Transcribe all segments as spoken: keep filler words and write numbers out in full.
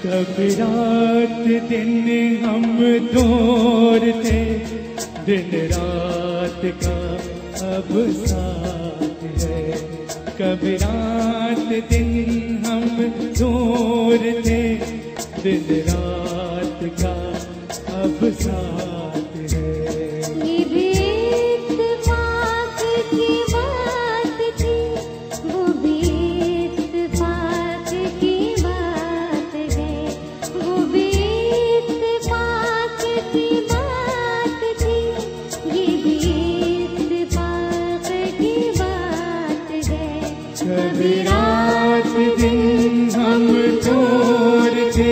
कभी रात दिन हम दूर थे, दिन रात का अब साथ है। कभी रात दिन हम दूर थे, दिन रात का अब साथ है। ये भी इत्तेफाक की बात थी, वो भी इत्तेफाक की बात है। वो भी इत्तेफाक की बात थी, ये भी इत्तेफाक की बात है। कभी रात दिन हम दूर थे,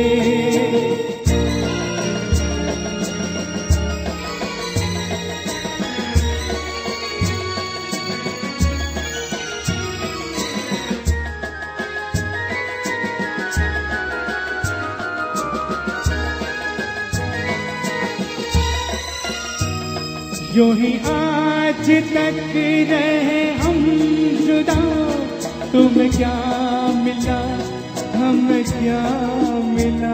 यूं ही आज तक रहे हम जुदा। तुम्हें क्या मिला, हमें क्या मिला।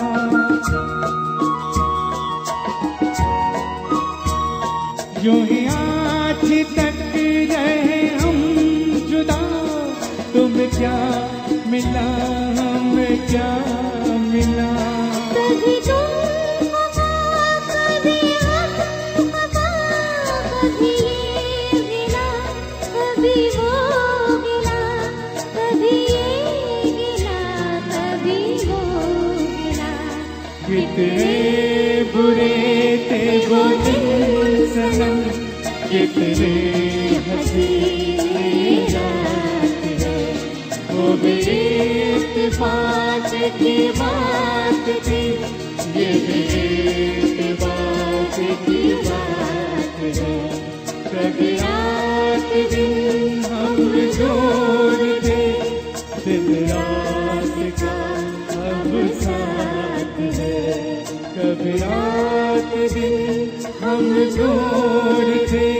यूं ही आज तक रहे हम जुदा। तुम्हें क्या मिला, हमें क्या मिला। कभी तुम कभी हम खफा, कभी ये गिला कभी वो गिला, कभी ये गिला कभी वो गिला। कितने बुरे थे वो दिन सनम, कितने हसीने रात है। वो भी इत्तेफाक की बात थी, ये भी इत्तेफाक की बात है। कभी रात दिन हम दूर थे, दिन रात का अब साथ है। कभी रात दिन हम दूर थे,